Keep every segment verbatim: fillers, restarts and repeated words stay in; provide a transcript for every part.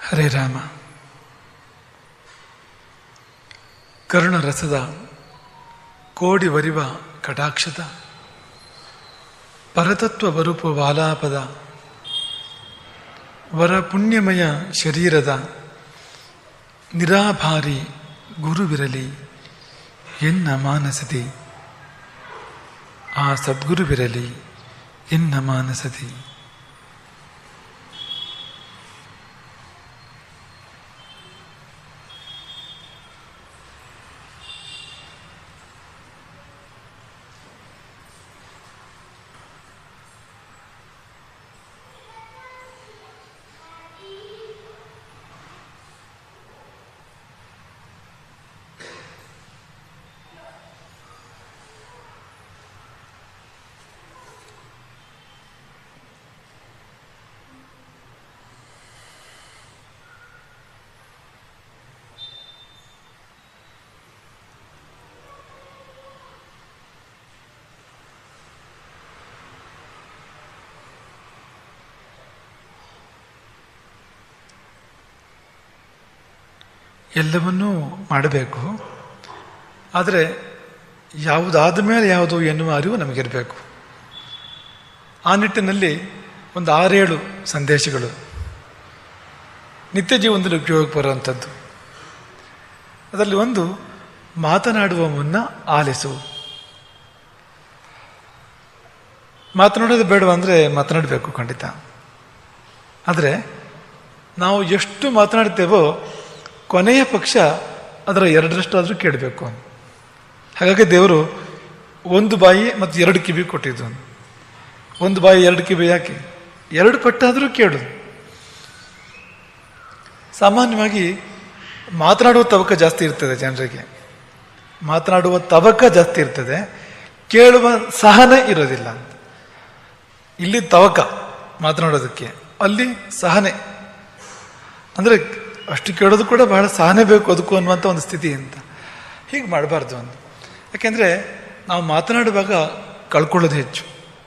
ಹರೇ ರಾಮ. ಕರುಣರಸದ ಕೋಡಿ ವರಿವ ಕಟಾಕ್ಷದ ಪರತತ್ವ ಬರುಪು ವಾಲಾಪದ ವರ ಪುಣ್ಯಮಯ ಶರೀರದ ನಿರಾಭಾರಿ ಗುರುವಿರಲಿ ಎನ್ನ ಮಾನಸದಿ. ಆ ಸದ್ಗುರುವಿರಲಿ ಎನ್ನ ಮಾನಸದಿ. ಎಲ್ಲವನ್ನೂ ಮಾಡಬೇಕು, ಆದರೆ ಯಾವುದಾದ ಮೇಲೆ ಯಾವುದು ಎನ್ನುವ ಅರಿವು ನಮಗಿರಬೇಕು. ಆ ನಿಟ್ಟಿನಲ್ಲಿ ಒಂದು ಆರೇಳು ಸಂದೇಶಗಳು ನಿತ್ಯ ಜೀವನದಲ್ಲಿ ಉಪಯೋಗಕ್ಕೆ ಬರುವಂಥದ್ದು. ಅದರಲ್ಲಿ ಒಂದು, ಮಾತನಾಡುವ ಮುನ್ನ ಆಲಿಸು. ಮಾತನಾಡೋದು ಬೇಡವ ಅಂದರೆ ಮಾತನಾಡಬೇಕು ಖಂಡಿತ. ಆದರೆ ನಾವು ಎಷ್ಟು ಮಾತನಾಡ್ತೇವೋ ಕೊನೆಯ ಪಕ್ಷ ಅದರ ಎರಡರಷ್ಟಾದರೂ ಕೇಳಬೇಕು. ಹಾಗಾಗಿ ದೇವರು ಒಂದು ಬಾಯಿ ಮತ್ತು ಎರಡು ಕಿವಿ ಕೊಟ್ಟಿದ್ದು. ಒಂದು ಬಾಯಿ ಎರಡು ಕಿವಿ ಯಾಕೆ? ಎರಡು ಪಟ್ಟಾದರೂ ಕೇಳು. ಸಾಮಾನ್ಯವಾಗಿ ಮಾತನಾಡುವ ತವಕ ಜಾಸ್ತಿ ಇರ್ತದೆ ಜನರಿಗೆ, ಮಾತನಾಡುವ ತವಕ ಜಾಸ್ತಿ ಇರ್ತದೆ, ಕೇಳುವ ಸಹನೆ ಇರೋದಿಲ್ಲ ಅಂತ. ಇಲ್ಲಿ ತವಕ ಮಾತನಾಡೋದಕ್ಕೆ, ಅಲ್ಲಿ ಸಹನೆ ಅಂದರೆ ಅಷ್ಟು ಕೇಳೋದು ಕೂಡ ಬಹಳ ಸಹನೆ ಬೇಕು ಅದಕ್ಕೂ ಅನ್ನುವಂಥ ಒಂದು ಸ್ಥಿತಿ ಅಂತ. ಹೀಗೆ ಮಾಡಬಾರ್ದು ಅಂತ. ಯಾಕೆಂದರೆ ನಾವು ಮಾತನಾಡುವಾಗ ಕಳ್ಕೊಳ್ಳೋದು ಹೆಚ್ಚು,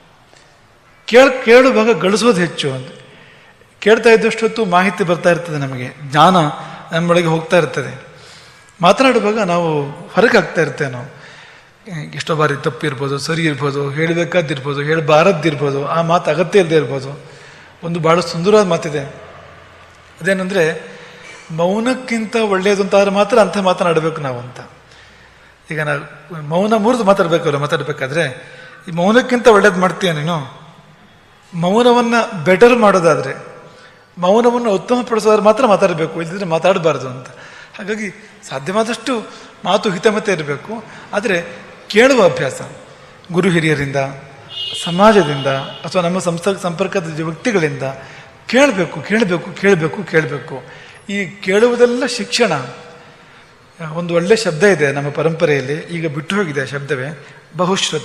ಕೇಳ ಕೇಳುವಾಗ ಗಳಿಸೋದು ಹೆಚ್ಚು ಅಂತ. ಕೇಳ್ತಾ ಇದ್ದಷ್ಟು ಹೊತ್ತು ಮಾಹಿತಿ ಬರ್ತಾ ಇರ್ತದೆ, ನಮಗೆ ಜ್ಞಾನ ನಮ್ಮೊಳಗೆ ಹೋಗ್ತಾ ಇರ್ತದೆ. ಮಾತನಾಡುವಾಗ ನಾವು ಹೊರಗೆ ಆಗ್ತಾ ಇರ್ತೇವೆ. ನಾವು ಎಷ್ಟೋ ಬಾರಿ ತಪ್ಪಿರ್ಬೋದು, ಸರಿ ಇರ್ಬೋದು, ಹೇಳಬೇಕಾದಿರ್ಬೋದು, ಹೇಳಬಾರದ್ದಿರ್ಬೋದು, ಆ ಮಾತು ಅಗತ್ಯ ಇಲ್ಲದೆ ಇರ್ಬೋದು. ಒಂದು ಭಾಳ ಸುಂದರವಾದ ಮಾತಿದೆ, ಅದೇನೆಂದರೆ ಮೌನಕ್ಕಿಂತ ಒಳ್ಳೆಯದು ಅಂತಾದ್ರೆ ಮಾತ್ರ ಅಂಥ ಮಾತನಾಡಬೇಕು ನಾವು ಅಂತ. ಈಗ ನಾವು ಮೌನ ಮುರಿದು ಮಾತಾಡಬೇಕಲ್ಲ, ಮಾತಾಡಬೇಕಾದ್ರೆ ಈ ಮೌನಕ್ಕಿಂತ ಒಳ್ಳೇದು ಮಾಡ್ತೀಯ ನೀನು. ಮೌನವನ್ನು ಬೆಟರ್ ಮಾಡೋದಾದರೆ, ಮೌನವನ್ನು ಉತ್ತಮಪಡಿಸೋದ್ರೆ ಮಾತ್ರ ಮಾತಾಡಬೇಕು, ಇಲ್ಲದಿದ್ರೆ ಮಾತಾಡಬಾರ್ದು ಅಂತ. ಹಾಗಾಗಿ ಸಾಧ್ಯವಾದಷ್ಟು ಮಾತು ಹಿತಮತೆ ಇರಬೇಕು, ಆದರೆ ಕೇಳುವ ಅಭ್ಯಾಸ ಗುರು ಹಿರಿಯರಿಂದ, ಸಮಾಜದಿಂದ ಅಥವಾ ನಮ್ಮ ಸಂಸ್ಥೆ ಸಂಪರ್ಕದ ವ್ಯಕ್ತಿಗಳಿಂದ ಕೇಳಬೇಕು ಕೇಳಬೇಕು ಕೇಳಬೇಕು ಕೇಳಬೇಕು. ಈ ಕೇಳುವುದೆಲ್ಲ ಶಿಕ್ಷಣ. ಒಂದು ಒಳ್ಳೆ ಶಬ್ದ ಇದೆ ನಮ್ಮ ಪರಂಪರೆಯಲ್ಲಿ, ಈಗ ಬಿಟ್ಟು ಹೋಗಿದೆ ಶಬ್ದವೇ, ಬಹುಶ್ರುತ.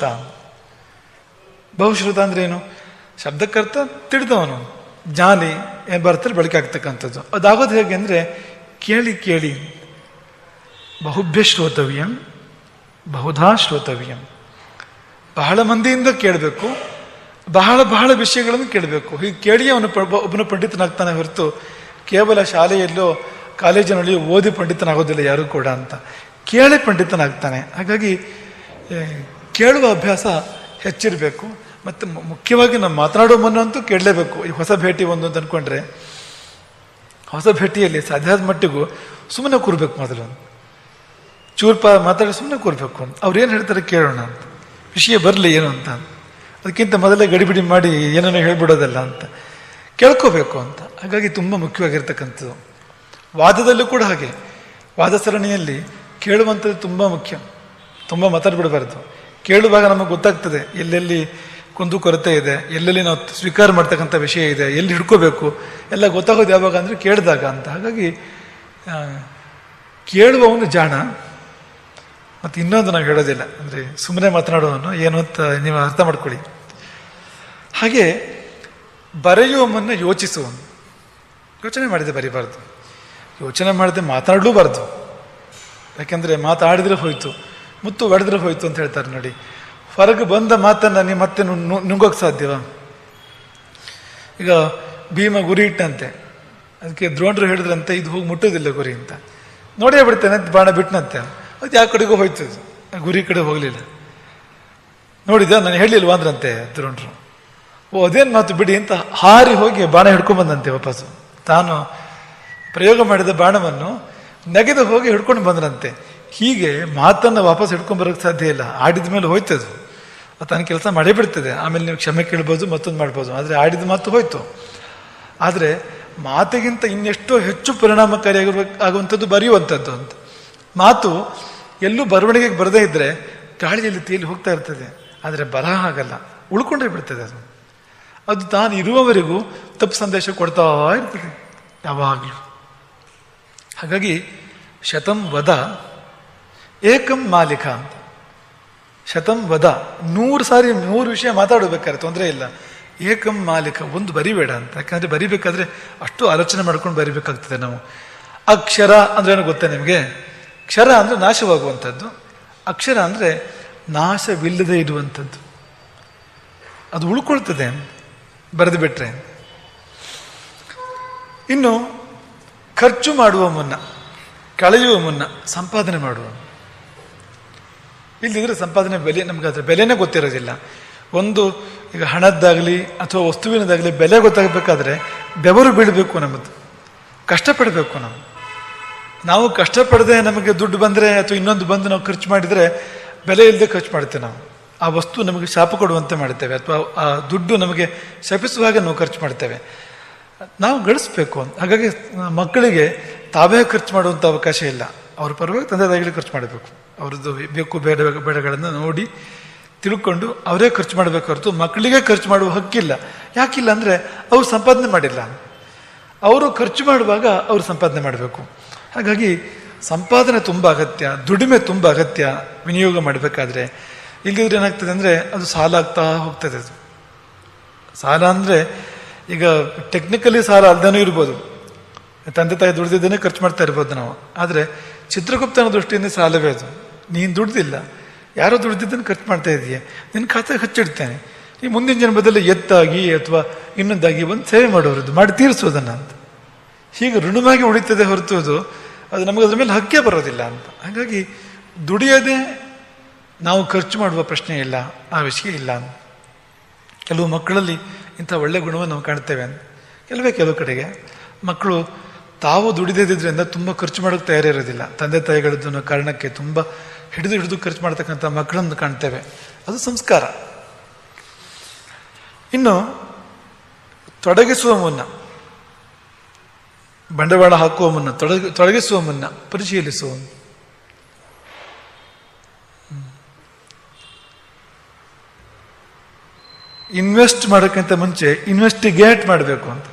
ಬಹುಶ್ರುತ ಅಂದ್ರೆ ಏನು? ಶಬ್ದಕ್ಕರ್ಥ ತಿಳಿದವನು, ಜ್ಞಾನಿ ಬರ್ತಲ್ಲಿ ಬಳಕೆ ಆಗ್ತಕ್ಕಂಥದ್ದು. ಅದಾಗೋದು ಹೇಗೆ ಅಂದರೆ ಕೇಳಿ ಕೇಳಿ. ಬಹುಭ್ಯ ಶ್ರೋತವ್ಯಂ ಬಹುಧಾ ಶ್ರೋತವ್ಯಂ. ಬಹಳ ಮಂದಿಯಿಂದ ಕೇಳಬೇಕು, ಬಹಳ ಬಹಳ ವಿಷಯಗಳನ್ನು ಕೇಳಬೇಕು. ಹೀಗೆ ಕೇಳಿ ಅವನು ಒಬ್ಬನು ಪಂಡಿತನಾಗ್ತಾನೆ ಹೊರತು ಕೇವಲ ಶಾಲೆಯಲ್ಲೋ ಕಾಲೇಜಿನಲ್ಲಿಯೋ ಓದಿ ಪಂಡಿತನಾಗೋದಿಲ್ಲ ಯಾರು ಕೂಡ ಅಂತ. ಕೇಳಿ ಪಂಡಿತನಾಗ್ತಾನೆ. ಹಾಗಾಗಿ ಕೇಳುವ ಅಭ್ಯಾಸ ಹೆಚ್ಚಿರಬೇಕು. ಮತ್ತು ಮುಖ್ಯವಾಗಿ ನಾವು ಮಾತನಾಡೋ ಮುನ್ನಂತೂ ಕೇಳಲೇಬೇಕು. ಈ ಹೊಸ ಭೇಟಿ ಒಂದು ಅಂತ ಅಂದ್ಕೊಂಡ್ರೆ, ಹೊಸ ಭೇಟಿಯಲ್ಲಿ ಸಾಧ್ಯಾದ ಮಟ್ಟಿಗೂ ಸುಮ್ಮನೆ ಕೂರ್ಬೇಕು. ಮೊದಲು ಚೂರ್ಪ ಮಾತಾಡಿ ಸುಮ್ಮನೆ ಕೂರ್ಬೇಕು. ಅವ್ರು ಏನು ಹೇಳ್ತಾರೆ ಕೇಳೋಣ ಅಂತ, ವಿಷಯ ಬರಲಿ ಏನು ಅಂತ. ಅದಕ್ಕಿಂತ ಮೊದಲೇ ಗಡಿಬಿಡಿ ಮಾಡಿ ಏನೇನೋ ಹೇಳ್ಬಿಡೋದಲ್ಲ ಅಂತ, ಕೇಳ್ಕೋಬೇಕು ಅಂತ. ಹಾಗಾಗಿ ತುಂಬ ಮುಖ್ಯವಾಗಿರ್ತಕ್ಕಂಥದ್ದು. ವಾದದಲ್ಲೂ ಕೂಡ ಹಾಗೆ, ವಾದ ಸರಣಿಯಲ್ಲಿ ಕೇಳುವಂಥದ್ದು ತುಂಬ ಮುಖ್ಯ. ತುಂಬ ಮಾತಾಡ್ಬಿಡಬಾರ್ದು. ಕೇಳುವಾಗ ನಮಗೆ ಗೊತ್ತಾಗ್ತದೆ ಎಲ್ಲೆಲ್ಲಿ ಕುಂದು ಕೊರತೆ ಇದೆ, ಎಲ್ಲೆಲ್ಲಿ ನಾವು ಸ್ವೀಕಾರ ಮಾಡ್ತಕ್ಕಂಥ ವಿಷಯ ಇದೆ, ಎಲ್ಲಿ ಹಿಡ್ಕೋಬೇಕು ಎಲ್ಲ ಗೊತ್ತಾಗೋದು ಯಾವಾಗ ಅಂದರೆ ಕೇಳಿದಾಗ ಅಂತ. ಹಾಗಾಗಿ ಕೇಳುವವನು ಜಾಣ. ಮತ್ತು ಇನ್ನೊಂದು ನಾವು ಹೇಳೋದಿಲ್ಲ, ಅಂದರೆ ಸುಮ್ಮನೆ ಮಾತನಾಡುವವನು ಏನು ಅಂತ ನೀವು ಅರ್ಥ ಮಾಡ್ಕೊಳ್ಳಿ. ಹಾಗೆ ಬರೆಯುವ ಮುನ್ನ ಯೋಚಿಸುವನು. ಯೋಚನೆ ಮಾಡಿದೆ ಬರೀಬಾರ್ದು, ಯೋಚನೆ ಮಾಡದೆ ಮಾತಾಡಲೂಬಾರ್ದು. ಯಾಕೆಂದರೆ ಮಾತಾಡಿದ್ರೆ ಹೋಯ್ತು, ಮುತ್ತು ಒಡೆದ್ರೆ ಹೋಯ್ತು ಅಂತ ಹೇಳ್ತಾರೆ ನೋಡಿ. ಹೊರಗೆ ಬಂದ ಮಾತನ್ನು ನೀವು ಮತ್ತೆ ನುಂಗೋಕ್ಕೆ ಸಾಧ್ಯವ? ಈಗ ಭೀಮ ಗುರಿ ಇಟ್ಟಂತೆ, ಅದಕ್ಕೆ ದ್ರೋಣರು ಹೇಳಿದ್ರಂತೆ ಇದು ಹೋಗಿ ಮುಟ್ಟೋದಿಲ್ಲ ಗುರಿ ಅಂತ. ನೋಡೇ ಬಿಡ್ತೇನೆ ಬಾಣ ಬಿಟ್ಟನಂತೆ. ಅದು ಯಾವ ಕಡೆಗೂ ಹೋಯ್ತದು, ಗುರಿ ಕಡೆ ಹೋಗ್ಲಿಲ್ಲ. ನೋಡಿದ ನಾನು ಹೇಳಿಲ್ವಾ ಅಂದ್ರಂತೆ ದ್ರೋಣರು. ಓ ಅದೇನು ಮಾತು ಬಿಡಿ ಅಂತ ಹಾರಿ ಹೋಗಿ ಬಾಣ ಹಿಡ್ಕೊಂಡ್ ಬಂದಂತೆ ವಾಪಸ್ಸು. ತಾನು ಪ್ರಯೋಗ ಮಾಡಿದ ಬಾಣವನ್ನು ನೆಗೆದು ಹೋಗಿ ಹಿಡ್ಕೊಂಡು ಬಂದ್ರಂತೆ. ಹೀಗೆ ಮಾತನ್ನು ವಾಪಸ್ ಹಿಡ್ಕೊಂಡ್ ಬರೋಕ್ಕೆ ಸಾಧ್ಯ ಇಲ್ಲ. ಆಡಿದ ಮೇಲೆ ಹೋಯ್ತದು, ತನ್ನ ಕೆಲಸ ಮಾಡೇ ಬಿಡ್ತದೆ. ಆಮೇಲೆ ನೀವು ಕ್ಷಮೆ ಕೇಳ್ಬೋದು, ಮತ್ತೊಂದು ಮಾಡ್ಬೋದು. ಆದರೆ ಆಡಿದ ಮಾತು ಹೋಯ್ತು. ಆದರೆ ಮಾತಿಗಿಂತ ಇನ್ನೆಷ್ಟೋ ಹೆಚ್ಚು ಪರಿಣಾಮಕಾರಿಯಾಗಿರ್ಬೇಕು ಆಗುವಂಥದ್ದು ಬರೆಯುವಂಥದ್ದು ಅಂತ. ಮಾತು ಎಲ್ಲೂ ಬರವಣಿಗೆಗೆ ಬರದೇ ಇದ್ರೆ ಗಾಳಿಯಲ್ಲಿ ತೇಲಿ ಹೋಗ್ತಾ ಇರ್ತದೆ. ಆದರೆ ಬರಹ ಆಗಲ್ಲ, ಉಳ್ಕೊಂಡೇ ಬಿಡ್ತದೆ ಅದು. ಅದು ತಾನು ಇರುವವರೆಗೂ ತಪ್ಪು ಸಂದೇಶ ಕೊಡ್ತಾ ಇರ್ತದೆ ಯಾವಾಗಲೂ. ಹಾಗಾಗಿ ಶತಂ ವದ ಏಕಂ ಮಾಲಿಕ ಅಂತ. ಶತಂ ವದ, ನೂರು ಸಾರಿ ನೂರು ವಿಷಯ ಮಾತಾಡಬೇಕಾದ್ರೆ ತೊಂದರೆ ಇಲ್ಲ. ಏಕಂ ಮಾಲಿಕ, ಒಂದು ಬರಿಬೇಡ ಅಂತ. ಯಾಕಂದ್ರೆ ಬರಿಬೇಕಾದ್ರೆ ಅಷ್ಟು ಆಲೋಚನೆ ಮಾಡ್ಕೊಂಡು ಬರಿಬೇಕಾಗ್ತದೆ ನಾವು. ಅಕ್ಷರ ಅಂದ್ರೆ ಏನೋ ಗೊತ್ತಾ ನಿಮಗೆ? ಕ್ಷರ ಅಂದ್ರೆ ನಾಶವಾಗುವಂಥದ್ದು, ಅಕ್ಷರ ಅಂದ್ರೆ ನಾಶವಿಲ್ಲದೆ ಇರುವಂಥದ್ದು. ಅದು ಉಳ್ಕೊಳ್ತದೆ ಬರೆದು ಬಿಟ್ರೆ. ಇನ್ನು ಖರ್ಚು ಮಾಡುವ ಮುನ್ನ, ಕಳೆಯುವ ಮುನ್ನ ಸಂಪಾದನೆ ಮಾಡುವ. ಇಲ್ಲದಿದ್ರೆ ಸಂಪಾದನೆ ಬೆಲೆ ನಮ್ಗೆ ಅದರ ಬೆಲೆನೇ ಗೊತ್ತಿರೋದಿಲ್ಲ. ಒಂದು ಈಗ ಹಣದ್ದಾಗಲಿ ಅಥವಾ ವಸ್ತುವಿನದಾಗಲಿ ಬೆಲೆ ಗೊತ್ತಾಗಬೇಕಾದ್ರೆ ಬೆವರು ಬೀಳಬೇಕು, ನಮ್ಮದು ಕಷ್ಟಪಡಬೇಕು. ನಾವು ನಾವು ಕಷ್ಟಪಡದೆ ನಮಗೆ ದುಡ್ಡು ಬಂದರೆ ಅಥವಾ ಇನ್ನೊಂದು ಬಂದು ನಾವು ಖರ್ಚು ಮಾಡಿದರೆ ಬೆಲೆ ಇಲ್ಲದೆ ಖರ್ಚು ಮಾಡ್ತೇವೆ. ನಾವು ಆ ವಸ್ತು ನಮಗೆ ಶಾಪ ಕೊಡುವಂತೆ ಮಾಡ್ತೇವೆ, ಅಥವಾ ಆ ದುಡ್ಡು ನಮಗೆ ಶಪಿಸುವಾಗ ನಾವು ಖರ್ಚು ಮಾಡ್ತೇವೆ. ನಾವು ಗಳಿಸ್ಬೇಕು. ಹಾಗಾಗಿ ಮಕ್ಕಳಿಗೆ ತಾವೇ ಖರ್ಚು ಮಾಡುವಂಥ ಅವಕಾಶ ಇಲ್ಲ. ಅವ್ರ ಪರವಾಗಿ ತಂದೆ ತಾಯಿಗಳಿಗೆ ಖರ್ಚು ಮಾಡಬೇಕು. ಅವ್ರದ್ದು ಬೇಕು ಬೇಡ ಬೇಡಗಳನ್ನು ನೋಡಿ ತಿಳ್ಕೊಂಡು ಅವರೇ ಖರ್ಚು ಮಾಡಬೇಕು ಹೊರತು ಮಕ್ಕಳಿಗೆ ಖರ್ಚು ಮಾಡುವ ಹಕ್ಕಿಲ್ಲ. ಯಾಕಿಲ್ಲ ಅಂದರೆ ಅವ್ರು ಸಂಪಾದನೆ ಮಾಡಿಲ್ಲ. ಅವರು ಖರ್ಚು ಮಾಡುವಾಗ ಅವರು ಸಂಪಾದನೆ ಮಾಡಬೇಕು. ಹಾಗಾಗಿ ಸಂಪಾದನೆ ತುಂಬ ಅಗತ್ಯ, ದುಡಿಮೆ ತುಂಬ ಅಗತ್ಯ ವಿನಿಯೋಗ ಮಾಡಬೇಕಾದ್ರೆ. ಇಲ್ಲದಿದ್ರೆ ಏನಾಗ್ತದೆ ಅಂದರೆ ಅದು ಸಾಲ ಆಗ್ತಾ ಹೋಗ್ತದೆ. ಅದು ಸಾಲ ಅಂದರೆ ಈಗ ಟೆಕ್ನಿಕಲಿ ಸಾಲ ಅಲ್ದೇನೂ ಇರ್ಬೋದು, ತಂದೆ ತಾಯಿ ದುಡ್ದಿದ್ದೇನೆ ಖರ್ಚು ಮಾಡ್ತಾ ಇರ್ಬೋದು ನಾವು. ಆದರೆ ಚಿತ್ರಗುಪ್ತನ ದೃಷ್ಟಿಯಿಂದ ಸಾಲವೇ ಅದು. ನೀನು ದುಡ್ದಿಲ್ಲ, ಯಾರೋ ದುಡ್ದಿದ್ದನ್ನು ಖರ್ಚು ಮಾಡ್ತಾ ಇದೆಯೇ, ನಿನ್ನ ಖಾತೆಗೆ ಹಚ್ಚಿಡ್ತೇನೆ, ಈ ಮುಂದಿನ ಜನ್ಮದಲ್ಲಿ ಎತ್ತಾಗಿ ಅಥವಾ ಇನ್ನೊಂದಾಗಿ ಒಂದು ಸೇವೆ ಮಾಡೋರದ್ದು ಮಾಡಿ ತೀರಿಸೋದನ್ನ ಅಂತ. ಹೀಗೆ ಋಣವಾಗಿ ಉಳಿತದೆ ಹೊರತು ಅದು ಅದು ನಮಗೆ ಅದ್ರ ಮೇಲೆ ಹಕ್ಕೇ ಬರೋದಿಲ್ಲ ಅಂತ. ಹಾಗಾಗಿ ದುಡಿಯದೆ ನಾವು ಖರ್ಚು ಮಾಡುವ ಪ್ರಶ್ನೆ ಇಲ್ಲ, ಆ ವಿಷಯ ಇಲ್ಲ ಅಂತ. ಕೆಲವು ಮಕ್ಕಳಲ್ಲಿ ಇಂಥ ಒಳ್ಳೆ ಗುಣವನ್ನು ನಾವು ಕಾಣ್ತೇವೆ ಅಂತ. ಕೆಲವೇ ಕೆಲವು ಕಡೆಗೆ ಮಕ್ಕಳು ತಾವು ದುಡಿದಿದ್ದರಿಂದ ತುಂಬ ಖರ್ಚು ಮಾಡೋಕ್ಕೆ ತಯಾರಿರೋದಿಲ್ಲ. ತಂದೆ ತಾಯಿಗಳದ್ದು ಕಾರಣಕ್ಕೆ ತುಂಬ ಹಿಡಿದು ಹಿಡಿದು ಖರ್ಚು ಮಾಡ್ತಕ್ಕಂಥ ಮಕ್ಕಳನ್ನು ಕಾಣ್ತೇವೆ. ಅದು ಸಂಸ್ಕಾರ. ಇನ್ನು ತೊಡಗಿಸುವ ಮುನ್ನ, ಬಂಡವಾಳ ಹಾಕುವ ಮುನ್ನ, ತೊಡಗಿ ತೊಡಗಿಸುವ ಮುನ್ನ ಪರಿಶೀಲಿಸುವ. ಇನ್ವೆಸ್ಟ್ ಮಾಡೋಕ್ಕಿಂತ ಮುಂಚೆ ಇನ್ವೆಸ್ಟಿಗೇಟ್ ಮಾಡಬೇಕು ಅಂತ.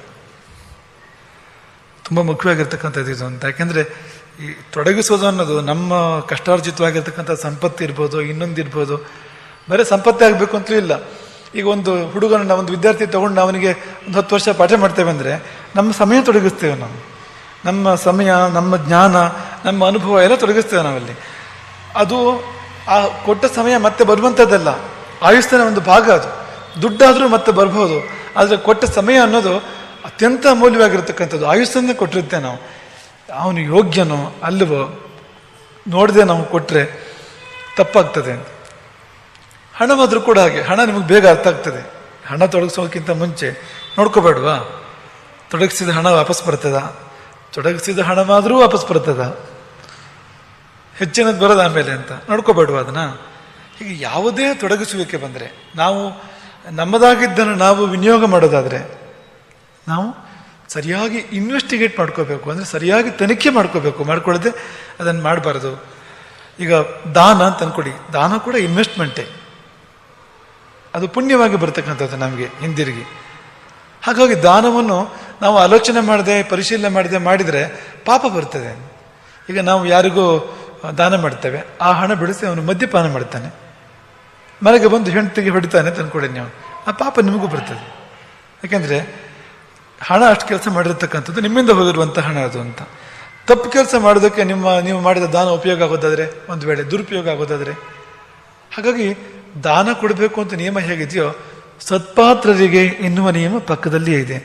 ತುಂಬ ಮುಖ್ಯವಾಗಿರ್ತಕ್ಕಂಥದ್ದು ಇದು ಅಂತ. ಯಾಕೆಂದರೆ ಈ ತೊಡಗಿಸೋದು ಅನ್ನೋದು ನಮ್ಮ ಕಷ್ಟಾರ್ಜಿತವಾಗಿರ್ತಕ್ಕಂಥ ಸಂಪತ್ತು ಇರ್ಬೋದು, ಇನ್ನೊಂದಿರ್ಬೋದು. ಬರೀ ಸಂಪತ್ತೇ ಆಗಬೇಕು ಅಂತಲೂ ಇಲ್ಲ. ಈಗ ಒಂದು ಹುಡುಗನ ಒಂದು ವಿದ್ಯಾರ್ಥಿ ತಗೊಂಡು ಅವನಿಗೆ ಒಂದು ಹತ್ತು ವರ್ಷ ಪಾಠ ಮಾಡ್ತೇವೆ ಅಂದರೆ ನಮ್ಮ ಸಮಯ ತೊಡಗಿಸ್ತೇವೆ ನಾವು. ನಮ್ಮ ಸಮಯ, ನಮ್ಮ ಜ್ಞಾನ, ನಮ್ಮ ಅನುಭವ ಎಲ್ಲ ತೊಡಗಿಸ್ತೇವೆ ನಾವಲ್ಲಿ. ಅದು ಆ ಕೊಟ್ಟ ಸಮಯ ಮತ್ತೆ ಬರುವಂಥದ್ದಲ್ಲ, ಆಯುಷ್ಯನ ಒಂದು ಭಾಗ ಅದು. ದುಡ್ಡಾದರೂ ಮತ್ತೆ ಬರ್ಬೋದು, ಆದರೆ ಕೊಟ್ಟ ಸಮಯ ಅನ್ನೋದು ಅತ್ಯಂತ ಅಮೂಲ್ಯವಾಗಿರ್ತಕ್ಕಂಥದ್ದು. ಆಯುಷ್ಯನ್ನೇ ಕೊಟ್ಟಿರುತ್ತೆ ನಾವು. ಅವನು ಯೋಗ್ಯನೋ ಅಲ್ಲವೋ ನೋಡದೆ ನಾವು ಕೊಟ್ಟರೆ ತಪ್ಪಾಗ್ತದೆ. ಹಣವಾದರೂ ಕೂಡ ಹಾಗೆ. ಹಣ ನಿಮಗೆ ಬೇಗ ಅರ್ಥ ಆಗ್ತದೆ. ಹಣ ತೊಡಗಿಸೋಕ್ಕಿಂತ ಮುಂಚೆ ನೋಡ್ಕೋಬೇಡವಾ, ತೊಡಗಿಸಿದ ಹಣ ವಾಪಸ್ ಬರ್ತದ, ತೊಡಗಿಸಿದ ಹಣವಾದರೂ ವಾಪಸ್ ಬರ್ತದ, ಹೆಚ್ಚಿನದು ಬರೋದು ಆಮೇಲೆ ಅಂತ ನೋಡ್ಕೋಬೇಡವಾ ಅದನ್ನ. ಹೀಗೆ ಯಾವುದೇ ತೊಡಗಿಸುವಿಕೆ ಬಂದರೆ, ನಾವು ನಮ್ಮದಾಗಿದ್ದನ್ನು ನಾವು ವಿನಿಯೋಗ ಮಾಡೋದಾದರೆ ನಾವು ಸರಿಯಾಗಿ ಇನ್ವೆಸ್ಟಿಗೇಟ್ ಮಾಡ್ಕೋಬೇಕು. ಅಂದರೆ ಸರಿಯಾಗಿ ತನಿಖೆ ಮಾಡ್ಕೋಬೇಕು. ಮಾಡ್ಕೊಳ್ಳದೆ ಅದನ್ನು ಮಾಡಬಾರ್ದು. ಈಗ ದಾನ ಅಂತ ಅನ್ಕೊಡಿ, ದಾನ ಕೂಡ ಇನ್ವೆಸ್ಟ್ಮೆಂಟೇ. ಅದು ಪುಣ್ಯವಾಗಿ ಬರ್ತಕ್ಕಂಥದ್ದು ನಮಗೆ ಹಿಂದಿರುಗಿ. ಹಾಗಾಗಿ ದಾನವನ್ನು ನಾವು ಆಲೋಚನೆ ಮಾಡದೆ, ಪರಿಶೀಲನೆ ಮಾಡದೆ ಮಾಡಿದರೆ ಪಾಪ ಬರ್ತದೆ. ಈಗ ನಾವು ಯಾರಿಗೂ ದಾನ ಮಾಡ್ತೇವೆ, ಆ ಹಣ ಬೆಳೆಸಿ ಅವನು ಮದ್ಯಪಾನ ಮಾಡ್ತಾನೆ, ಮನೆಗೆ ಬಂದು ಹೆಂಡತಿಗೆ ಹೊಡಿತಾನೆ ಅಂತ ಅನ್ಕೊಡಿ ನೀವು, ಆ ಪಾಪ ನಿಮಗೂ ಬರ್ತದೆ. ಯಾಕೆಂದರೆ ಹಣ ಅಷ್ಟು ಕೆಲಸ ಮಾಡಿರ್ತಕ್ಕಂಥದ್ದು ನಿಮ್ಮಿಂದ ಹೋಗಿರುವಂಥ ಹಣ ಅದು ಅಂತ. ತಪ್ಪು ಕೆಲಸ ಮಾಡೋದಕ್ಕೆ ನಿಮ್ಮ ನೀವು ಮಾಡಿದ ದಾನ ಉಪಯೋಗ ಆಗೋದಾದರೆ, ಒಂದು ವೇಳೆ ದುರುಪಯೋಗ ಆಗೋದಾದರೆ. ಹಾಗಾಗಿ ದಾನ ಕೊಡಬೇಕು ಅಂತ ನಿಯಮ ಹೇಗಿದೆಯೋ ಸತ್ಪಾತ್ರರಿಗೆ ಎನ್ನುವ ನಿಯಮ ಪಕ್ಕದಲ್ಲಿಯೇ ಇದೆ.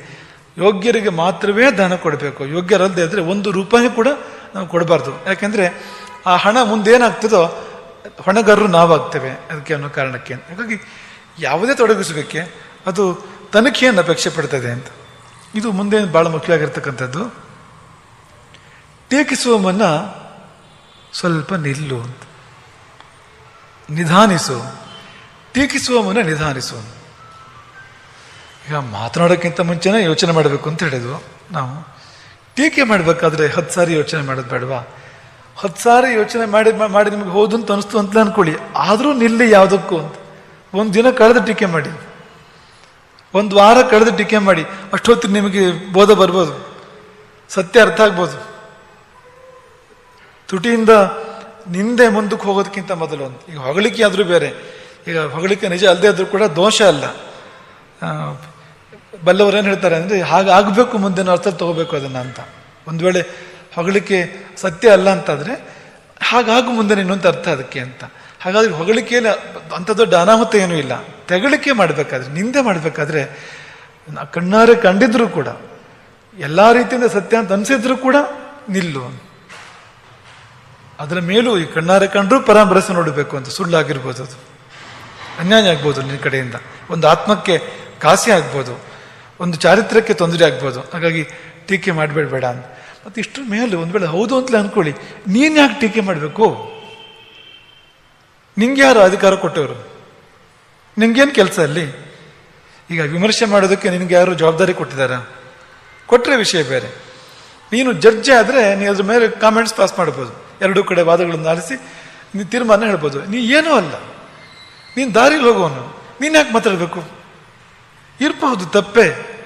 ಯೋಗ್ಯರಿಗೆ ಮಾತ್ರವೇ ದಾನ ಕೊಡಬೇಕು. ಯೋಗ್ಯರಲ್ಲದೆ ಇದ್ರೆ ಒಂದು ರೂಪಾಯಿ ಕೂಡ ನಾವು ಕೊಡಬಾರ್ದು. ಯಾಕೆಂದ್ರೆ ಆ ಹಣ ಮುಂದೇನಾಗ್ತದೋ ಹೊಣೆಗಾರರು ನಾವಾಗ್ತೇವೆ ಅದಕ್ಕೆ ಅನ್ನೋ ಕಾರಣಕ್ಕೆ. ಹಾಗಾಗಿ ಯಾವುದೇ ತೊಡಗಿಸಬೇಕೆ ಅದು ತನಿಖೆಯನ್ನು ಅಪೇಕ್ಷೆ ಪಡ್ತದೆ ಅಂತ. ಇದು ಮುಂದೆ ಬಹಳ ಮುಖ್ಯವಾಗಿರ್ತಕ್ಕಂಥದ್ದು. ಟೀಕಿಸುವ ಮುನ್ನ ಸ್ವಲ್ಪ ನಿಲ್ಲು ಅಂತ, ನಿಧಾನಿಸು. ಟೀಕಿಸುವ ಮುನ್ನ ನಿಧಾನಿಸು. ಈಗ ಮಾತನಾಡೋಕ್ಕಿಂತ ಮುಂಚೆನೇ ಯೋಚನೆ ಮಾಡಬೇಕು ಅಂತ ಹೇಳಿದ್ವು ನಾವು. ಟೀಕೆ ಮಾಡಬೇಕಾದ್ರೆ ಹತ್ತು ಸಾರಿ ಯೋಚನೆ ಮಾಡೋದು ಬೇಡವಾ? ಹತ್ತು ಸಾರಿ ಯೋಚನೆ ಮಾಡಿ ಮಾಡಿ ನಿಮಗೆ ಹೌದು ಅಂತ ಅನಿಸ್ತು ಅಂತ ಅನ್ಕೊಳ್ಳಿ, ಆದರೂ ನಿಲ್ಲಿ ಯಾವುದಕ್ಕೂ ಅಂತ. ಒಂದು ದಿನ ಕಳೆದು ಟೀಕೆ ಮಾಡಿ, ಒಂದು ವಾರ ಕಳೆದು ಟೀಕೆ ಮಾಡಿ, ಅಷ್ಟೊತ್ತಿಗೆ ನಿಮಗೆ ಬೋಧ ಬರ್ಬೋದು, ಸತ್ಯ ಅರ್ಥ ಆಗ್ಬೋದು. ತುಟಿಯಿಂದ ನಿಂದೆ ಮುಂದಕ್ಕೆ ಹೋಗೋದಕ್ಕಿಂತ ಮೊದಲು ಅಂತ. ಈಗ ಹೊಗಳಿಕೆ ಆದರೂ ಬೇರೆ. ಈಗ ಹೊಗಳಿಕೆ ನಿಜ ಅಲ್ಲದೆ ಆದರೂ ಕೂಡ ದೋಷ ಅಲ್ಲ. ಬಲ್ಲವರೇನು ಹೇಳ್ತಾರೆ ಅಂದರೆ ಹಾಗೆ ಆಗಬೇಕು, ಮುಂದೆ ಅರ್ಥ ತಗೋಬೇಕು ಅದನ್ನು ಅಂತ. ಒಂದು ವೇಳೆ ಹೊಗಳಿಕೆ ಸತ್ಯ ಅಲ್ಲ ಅಂತಾದರೆ ಹಾಗಾಗು ಮುಂದೆ ನೀನು ಅಂತ ಅರ್ಥ ಅದಕ್ಕೆ ಅಂತ. ಹಾಗಾದ್ರೆ ಹೊಗಳಿಕೆಯಲ್ಲಿ ಅಂಥ ದೊಡ್ಡ ಅನಾಹುತ ಏನೂ ಇಲ್ಲ. ತೆಗಳಿಕೆ ಮಾಡಬೇಕಾದ್ರೆ, ನಿಂದೆ ಮಾಡಬೇಕಾದ್ರೆ ಕಣ್ಣಾರೆ ಕಂಡಿದ್ರು ಕೂಡ, ಎಲ್ಲ ರೀತಿಯಿಂದ ಸತ್ಯ ಅಂತ ಅನಿಸಿದ್ರು ಕೂಡ ನಿಲ್ಲು. ಅದರ ಮೇಲೂ ಈ ಕಣ್ಣಾರೆ ಕಂಡ್ರೂ ಪರಾಮರಸೆ ನೋಡಬೇಕು ಅಂತ. ಸುಳ್ಳಾಗಿರ್ಬೋದು, ಅದು ಅನ್ಯಾಯ ಆಗ್ಬೋದು ನಿನ್ನ ಕಡೆಯಿಂದ, ಒಂದು ಆತ್ಮಕ್ಕೆ ಘಾಸಿ ಆಗ್ಬೋದು, ಒಂದು ಚಾರಿತ್ರ್ಯಕ್ಕೆ ತೊಂದರೆ ಆಗ್ಬೋದು. ಹಾಗಾಗಿ ಟೀಕೆ ಮಾಡಬೇಡಬೇಡ ಅಂತ. ಮತ್ತು ಇಷ್ಟರ ಮೇಲೆ ಒಂದು ವೇಳೆ ಹೌದು ಅಂತಲೇ ಅಂದ್ಕೊಳ್ಳಿ, ನೀನು ಯಾಕೆ ಟೀಕೆ ಮಾಡಬೇಕು? ನಿಂಗೆ ಯಾರು ಅಧಿಕಾರ ಕೊಟ್ಟವರು? ನಿಂಗೇನು ಕೆಲಸ ಅಲ್ಲಿ? ಈಗ ವಿಮರ್ಶೆ ಮಾಡೋದಕ್ಕೆ ನಿನಗೆ ಯಾರು ಜವಾಬ್ದಾರಿ ಕೊಟ್ಟಿದ್ದಾರ? ಕೊಟ್ಟರೆ ವಿಷಯ ಬೇರೆ. ನೀನು ಜಡ್ಜ್ ಆದರೆ ನೀನು ಅದ್ರ ಮೇಲೆ ಕಾಮೆಂಟ್ಸ್ ಪಾಸ್ ಮಾಡ್ಬೋದು, ಎರಡೂ ಕಡೆ ವಾದಗಳನ್ನು ಆಲಿಸಿ ನೀನು ತೀರ್ಮಾನ ಹೇಳ್ಬೋದು. ನೀ ಏನೂ ಅಲ್ಲ, ನೀನು ದಾರಿಲಿ ಹೋಗೋನು, ನೀನು ಯಾಕೆ ಮಾತಾಡಬೇಕು? ಇರ್ಬಹುದು ತಪ್ಪೆ,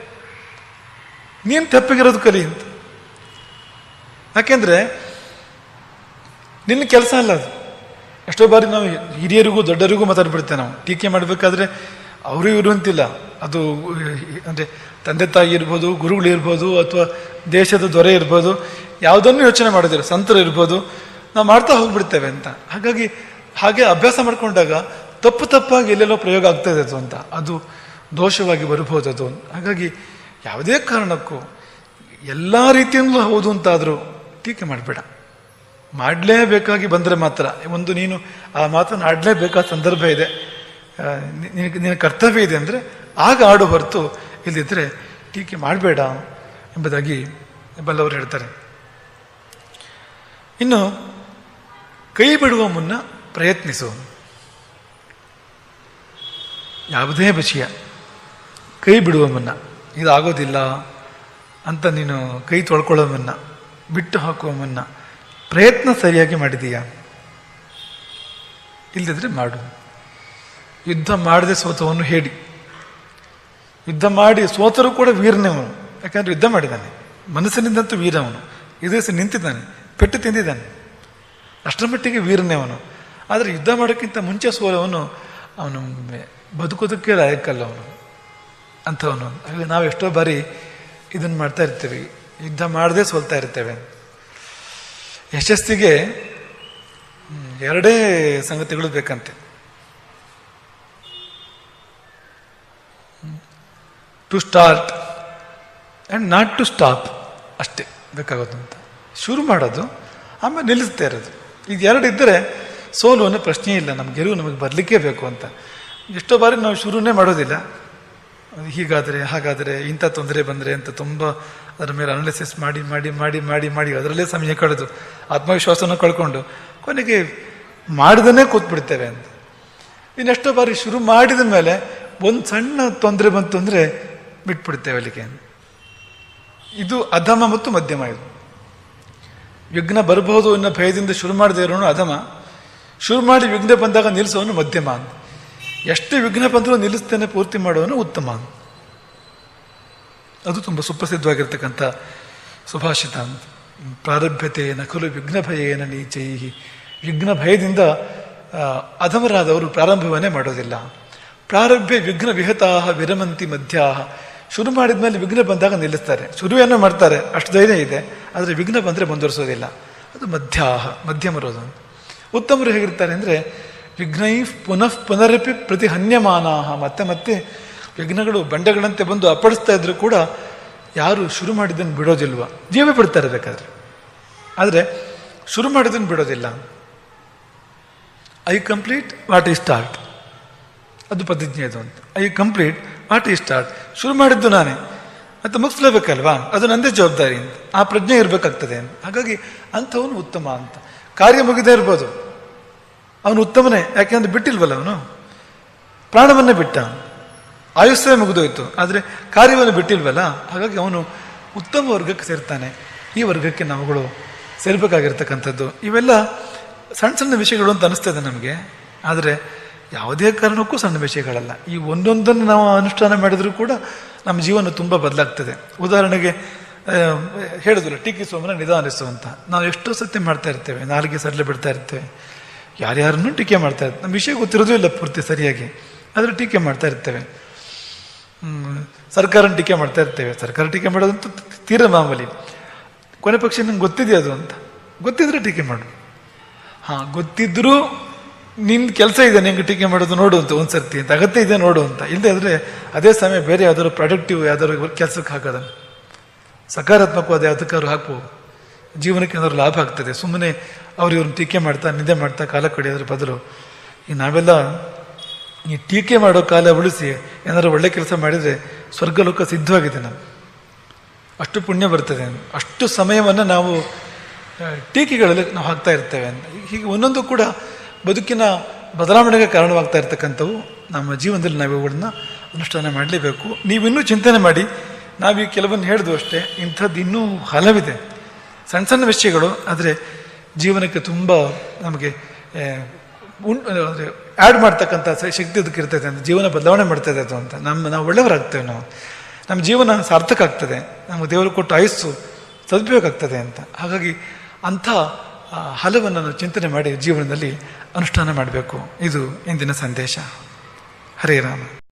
ನೀನು ತಪ್ಪಿಗಿರೋದು ಕಲಿ ಅಂತ. ಯಾಕೆಂದ್ರೆ ನಿನ್ನ ಕೆಲಸ ಅಲ್ಲ ಅದು. ಎಷ್ಟೋ ಬಾರಿ ನಾವು ಹಿರಿಯರಿಗೂ ದೊಡ್ಡರಿಗೂ ಮಾತಾಡ್ಬಿಡ್ತೇವೆ. ನಾವು ಟೀಕೆ ಮಾಡಬೇಕಾದ್ರೆ ಅವರು ಇವರು ಅಂತಿಲ್ಲ, ಅದು ಅಂದರೆ ತಂದೆ ತಾಯಿ ಇರ್ಬೋದು, ಗುರುಗಳು ಇರ್ಬೋದು, ಅಥವಾ ದೇಶದ ದೊರೆ ಇರ್ಬೋದು, ಯಾವುದನ್ನು ಯೋಚನೆ ಮಾಡೋದಿಲ್ಲ, ಸಂತರು ಇರ್ಬೋದು, ನಾವು ಮಾಡ್ತಾ ಹೋಗ್ಬಿಡ್ತೇವೆ ಅಂತ. ಹಾಗಾಗಿ ಹಾಗೆ ಅಭ್ಯಾಸ ಮಾಡ್ಕೊಂಡಾಗ ತಪ್ಪು ತಪ್ಪಾಗಿ ಎಲ್ಲೆಲ್ಲೋ ಪ್ರಯೋಗ ಆಗ್ತದೆ ಅದು ಅಂತ, ಅದು ದೋಷವಾಗಿ ಬರ್ಬೋದು ಅದು. ಹಾಗಾಗಿ ಯಾವುದೇ ಕಾರಣಕ್ಕೂ ಎಲ್ಲ ರೀತಿಯಿಂದಲೂ ಹೌದು ಅಂತಾದರೂ ಟೀಕೆ ಮಾಡಬೇಡ. ಮಾಡಲೇಬೇಕಾಗಿ ಬಂದರೆ ಮಾತ್ರ, ಒಂದು ನೀನು ಆ ಮಾತನ್ನು ಆಡಲೇಬೇಕಾದ ಸಂದರ್ಭ ಇದೆ, ನಿನ್ನ ಕರ್ತವ್ಯ ಇದೆ ಅಂದರೆ ಆಗ ಆಡು ಹೊರತು, ಇಲ್ಲದಿದ್ದರೆ ಟೀಕೆ ಮಾಡಬೇಡ ಎಂಬುದಾಗಿ ಬಲ್ಲವರು ಹೇಳ್ತಾರೆ. ಇನ್ನು ಕೈ ಬಿಡುವ ಮುನ್ನ ಪ್ರಯತ್ನಿಸು. ಯಾವುದೇ ವಿಷಯ ಕೈ ಬಿಡುವ ಮುನ್ನ, ಇದಾಗೋದಿಲ್ಲ ಅಂತ ನೀನು ಕೈ ತೊಳ್ಕೊಳ್ಳೋ ಮುನ್ನ, ಬಿಟ್ಟು ಹಾಕುವ ಮುನ್ನ ಪ್ರಯತ್ನ ಸರಿಯಾಗಿ ಮಾಡಿದೀಯಾ? ಇಲ್ಲದಿದ್ರೆ ಮಾಡು. ಯುದ್ಧ ಮಾಡದೆ ಸೋತವನು ಹೇಳಿ. ಯುದ್ಧ ಮಾಡಿ ಸೋತರು ಕೂಡ ವೀರನೇ ಅವನು. ಯಾಕಂದ್ರೆ ಯುದ್ಧ ಮಾಡಿದ್ದಾನೆ, ಮನಸ್ಸಿನಿಂದಂತೂ ವೀರ ಅವನು. ಎದುರಿಸಿ ನಿಂತಿದ್ದಾನೆ, ಪೆಟ್ಟು ತಿಂದಿದ್ದಾನೆ, ಅಷ್ಟರ ಮಟ್ಟಿಗೆ ವೀರನೇ ಅವನು. ಆದರೆ ಯುದ್ಧ ಮಾಡೋಕ್ಕಿಂತ ಮುಂಚೆ ಸೋಲವನು ಅವನು ಬದುಕೋದಕ್ಕೆ ಲಾಯಕ್ಕಲ್ಲ ಅವನು ಅಂಥವನು. ಹಾಗೆ ನಾವು ಎಷ್ಟೋ ಬಾರಿ ಇದನ್ನು ಮಾಡ್ತಾ ಇರ್ತೇವೆ, ಯುದ್ಧ ಮಾಡದೆ ಸೋಲ್ತಾ ಇರ್ತೇವೆ. ಯಶಸ್ಸಿಗೆ ಎರಡೇ ಸಂಗತಿಗಳು ಬೇಕಂತೆ. To start and not to stop, ಅಷ್ಟೇ ಬೇಕಾಗೋದು ಅಂತ. ಶುರು ಮಾಡೋದು, ಆಮೇಲೆ ನಿಲ್ಲಿಸ್ತಾ ಇರೋದು. ಇದು ಎರಡು ಇದ್ದರೆ ಸೋಲು ಅನ್ನೋ ಪ್ರಶ್ನೆ ಇಲ್ಲ. ನಮ್ಗೆ ಗೆಲುವು ನಮಗೆ ಬರಲಿಕ್ಕೇ ಬೇಕು ಅಂತ. ಎಷ್ಟೋ ಬಾರಿ ನಾವು ಶುರುನೇ ಮಾಡೋದಿಲ್ಲ. ಹೀಗಾದರೆ ಹಾಗಾದರೆ ಇಂಥ ತೊಂದರೆ ಬಂದರೆ ಅಂತ ತುಂಬ ಅದರ ಮೇಲೆ ಅನಾಲಿಸಿಸ್ ಮಾಡಿ ಮಾಡಿ ಮಾಡಿ ಮಾಡಿ ಮಾಡಿ ಅದರಲ್ಲೇ ಸಮಯ ಕಳೆದು ಆತ್ಮವಿಶ್ವಾಸವನ್ನು ಕಳ್ಕೊಂಡು ಕೊನೆಗೆ ಮಾಡಿದನೇ ಕೂತ್ಬಿಡ್ತೇವೆ ಅಂತ. ಇನ್ನೆಷ್ಟೋ ಬಾರಿ ಶುರು ಮಾಡಿದ ಮೇಲೆ ಒಂದು ಸಣ್ಣ ತೊಂದರೆ ಬಂತು ಅಂದರೆ ಬಿಟ್ಬಿಡ್ತೇವೆ ಅಲ್ಲಿಗೆ. ಇದು ಅಧಮ ಮತ್ತು ಮಧ್ಯಮ. ಇದು ವಿಘ್ನ ಬರಬಹುದು ಅನ್ನೋ ಭಯದಿಂದ ಶುರು ಮಾಡದೇ ಇರೋನು ಅಧಮ, ಶುರು ಮಾಡಿ ವಿಘ್ನ ಬಂದಾಗ ನಿಲ್ಲಿಸೋನು ಮಧ್ಯಮ ಅಂತ. ಎಷ್ಟು ವಿಘ್ನ ಬಂದರೂ ನಿಲ್ಲಿಸ್ತೇನೆ ಪೂರ್ತಿ ಮಾಡೋನು ಉತ್ತಮ. ಅದು ತುಂಬ ಸುಪ್ರಸಿದ್ಧವಾಗಿರ್ತಕ್ಕಂಥ ಸುಭಾಷಿತ ಅಂತ. ಪ್ರಾರಭ್ಯತೆ ನಕಲು ವಿಘ್ನ ಭಯೇನ ನೀಚೈಹಿ. ವಿಘ್ನ ಭಯದಿಂದ ಅಧಮರಾದವರು ಪ್ರಾರಂಭವನ್ನೇ ಮಾಡೋದಿಲ್ಲ. ಪ್ರಾರಭ್ಯ ವಿಘ್ನ ವಿಹತಾಹ ವಿರಮಂತಿ ಮಧ್ಯಾಹ. ಶುರು ಮಾಡಿದ್ಮೇಲೆ ವಿಘ್ನ ಬಂದಾಗ ನಿಲ್ಲಿಸ್ತಾರೆ. ಶುರುವೇನೋ ಮಾಡ್ತಾರೆ, ಅಷ್ಟು ಧೈರ್ಯ ಇದೆ, ಆದರೆ ವಿಘ್ನ ಬಂದರೆ ಮುಂದುವರಿಸೋದಿಲ್ಲ. ಅದು ಮಧ್ಯಾಹ, ಮಧ್ಯಮರೋದು. ಉತ್ತಮರು ಹೇಗಿರ್ತಾರೆ ಅಂದರೆ ವಿಘ್ನೈ ಪುನಃ ಪುನರಪಿ ಪ್ರತಿ ಹನ್ಯಮಾನಾಹ. ಮತ್ತೆ ಮತ್ತೆ ವಿಘ್ನಗಳು ಬಂಡೆಗಳಂತೆ ಬಂದು ಅಪ್ಪಳಿಸ್ತಾ ಇದ್ರು ಕೂಡ ಯಾರು ಶುರು ಮಾಡಿದ್ದನ್ನು ಬಿಡೋದಿಲ್ವ ಜೀವ ಬಿಡ್ತಾರೆ ಬೇಕಾದ್ರೆ, ಆದರೆ ಶುರು ಮಾಡಿದ್ದನ್ನು ಬಿಡೋದಿಲ್ಲ. I complete what I start, ಅದು ಪ್ರತಿಜ್ಞೆ ಅದು ಅಂತ. I complete what I start, ಶುರು ಮಾಡಿದ್ದು ನಾನೇ ಮತ್ತು ಮುಗಿಸ್ಲೇಬೇಕಲ್ವಾ, ಅದು ನಂದೇ ಜವಾಬ್ದಾರಿ ಅಂತ ಆ ಪ್ರಜ್ಞೆ ಇರಬೇಕಾಗ್ತದೆ ಅಂತ. ಹಾಗಾಗಿ ಅಂಥವನು ಉತ್ತಮ ಅಂತ. ಕಾರ್ಯ ಮುಗಿದೇ ಇರ್ಬೋದು, ಅವನು ಉತ್ತಮನೇ, ಯಾಕೆಂದ್ರೆ ಬಿಟ್ಟಿಲ್ವಲ್ಲ, ಅವನು ಪ್ರಾಣವನ್ನೇ ಬಿಟ್ಟ, ಆಯುಷ್ಯ ಮುಗಿದೋಯ್ತು, ಆದರೆ ಕಾರ್ಯವನ್ನು ಬಿಟ್ಟಿಲ್ವಲ್ಲ, ಹಾಗಾಗಿ ಅವನು ಉತ್ತಮ ವರ್ಗಕ್ಕೆ ಸೇರ್ತಾನೆ. ಈ ವರ್ಗಕ್ಕೆ ನಾವುಗಳು ಸೇರ್ಬೇಕಾಗಿರ್ತಕ್ಕಂಥದ್ದು. ಇವೆಲ್ಲ ಸಣ್ಣ ಸಣ್ಣ ವಿಷಯಗಳು ಅಂತ ಅನಿಸ್ತದೆ ನಮಗೆ, ಆದರೆ ಯಾವುದೇ ಕಾರಣಕ್ಕೂ ಸಣ್ಣ ವಿಷಯಗಳಲ್ಲ. ಈ ಒಂದೊಂದನ್ನು ನಾವು ಅನುಷ್ಠಾನ ಮಾಡಿದರೂ ಕೂಡ ನಮ್ಮ ಜೀವನ ತುಂಬ ಬದಲಾಗ್ತದೆ. ಉದಾಹರಣೆಗೆ ಹೇಳಿದ್ವಲ್ಲ, ಟೀಕಿಸುವವನ ನಿಧಾನಿಸು ಅಂತ. ನಾವು ಎಷ್ಟೋ ಸತ್ಯ ಮಾಡ್ತಾ ಇರ್ತೇವೆ, ನಾಲಿಗೆ ಸರಳೆ ಬಿಡ್ತಾ ಇರ್ತೇವೆ, ಯಾರ್ಯಾರನ್ನೂ ಟೀಕೆ ಮಾಡ್ತಾ ಇರ್ತೇವೆ, ನಮ್ಮ ವಿಷಯ ಗೊತ್ತಿರೋದು ಇಲ್ಲ ಪೂರ್ತಿ ಸರಿಯಾಗಿ, ಆದರೆ ಟೀಕೆ ಮಾಡ್ತಾ ಇರ್ತೇವೆ. ಸರ್ಕಾರನ ಟೀಕೆ ಮಾಡ್ತಾ ಇರ್ತೇವೆ, ಸರ್ಕಾರ ಟೀಕೆ ಮಾಡೋದಂತೂ ತೀರ ಮಾಮೂಲಿ. ಕೊನೆ ಪಕ್ಷ ನಂಗೆ ಗೊತ್ತಿದೆ ಅದು ಅಂತ, ಗೊತ್ತಿದ್ರೆ ಟೀಕೆ ಮಾಡು. ಹಾಂ, ಗೊತ್ತಿದ್ರೂ ನಿನ್ನ ಕೆಲಸ ಇದೆ ನಿಂಗೆ ಟೀಕೆ ಮಾಡೋದು ನೋಡು ಅಂತ ಒಂದ್ಸರ್ತಿ ಅಂತ, ಅಗತ್ಯ ಇದೆ ನೋಡು ಅಂತ. ಇಲ್ಲದೆ ಆದರೆ ಅದೇ ಸಮಯ ಬೇರೆ ಯಾವ್ದಾದ್ರು ಪ್ರೊಡಕ್ಟಿವ್ ಯಾವ್ದಾದ್ರು ಕೆಲಸಕ್ಕೆ ಹಾಕೋದನ್ನು, ಸಕಾರಾತ್ಮಕವಾದ ಯಾವುದಕ್ಕಾದ್ರು ಹಾಕ್ಬೋದು, ಜೀವನಕ್ಕೆ ಏನಾದ್ರು ಲಾಭ ಆಗ್ತದೆ. ಸುಮ್ಮನೆ ಅವ್ರು ಇವ್ರನ್ನ ಟೀಕೆ ಮಾಡ್ತಾ ನಿದ್ದೆ ಮಾಡ್ತಾ ಕಾಲ ಕಡಿಯೋದ್ರ ಬದಲು ಈ ನಾವೆಲ್ಲ ಈ ಟೀಕೆ ಮಾಡೋ ಕಾಲ ಉಳಿಸಿ ಏನಾದ್ರು ಒಳ್ಳೆ ಕೆಲಸ ಮಾಡಿದರೆ ಸ್ವರ್ಗಲೋಕ ಸಿದ್ಧವಾಗಿದೆ. ನಾವು ಅಷ್ಟು ಪುಣ್ಯ ಬರ್ತದೆ, ಅಷ್ಟು ಸಮಯವನ್ನು ನಾವು ಟೀಕೆಗಳಲ್ಲಿ ನಾವು ಹಾಕ್ತಾ ಇರ್ತೇವೆ ಅಂತ. ಹೀಗೆ ಒಂದೊಂದು ಕೂಡ ಬದುಕಿನ ಬದಲಾವಣೆಗೆ ಕಾರಣವಾಗ್ತಾ ಇರ್ತಕ್ಕಂಥವು. ನಮ್ಮ ಜೀವನದಲ್ಲಿ ನಾವು ಇವುಗಳನ್ನ ಅನುಷ್ಠಾನ ಮಾಡಲೇಬೇಕು. ನೀವಿನ್ನೂ ಚಿಂತನೆ ಮಾಡಿ, ನಾವೀಗ ಕೆಲವೊಂದು ಹೇಳಿದ್ವು ಅಷ್ಟೇ, ಇಂಥದ್ದು ಇನ್ನೂ ಹಲವಿದೆ ಸಣ್ಣ ಸಣ್ಣ ವಿಷಯಗಳು, ಆದರೆ ಜೀವನಕ್ಕೆ ತುಂಬ ನಮಗೆ ಉಂಟು ಅಂದರೆ ಆ್ಯಡ್ ಮಾಡ್ತಕ್ಕಂಥ ಶಕ್ತಿ ಅದಕ್ಕೆ ಇರ್ತದೆ ಅಂತ, ಜೀವನ ಬದಲಾವಣೆ ಮಾಡ್ತದೆ ಅದು ಅಂತ. ನಮ್ಮ ನಾವು ಒಳ್ಳೆಯವರಾಗ್ತೇವೆ, ನಾವು ನಮ್ಮ ಜೀವನ ಸಾರ್ಥಕ ಆಗ್ತದೆ, ನಮಗೆ ದೇವರು ಕೊಟ್ಟು ಆಯಸ್ಸು ಸದುಪಯೋಗ ಆಗ್ತದೆ ಅಂತ. ಹಾಗಾಗಿ ಅಂಥ ಹಲವನ್ನು ನಾವು ಚಿಂತನೆ ಮಾಡಿ ಜೀವನದಲ್ಲಿ ಅನುಷ್ಠಾನ ಮಾಡಬೇಕು. ಇದು ಇಂದಿನ ಸಂದೇಶ. ಹರೇ ರಾಮ.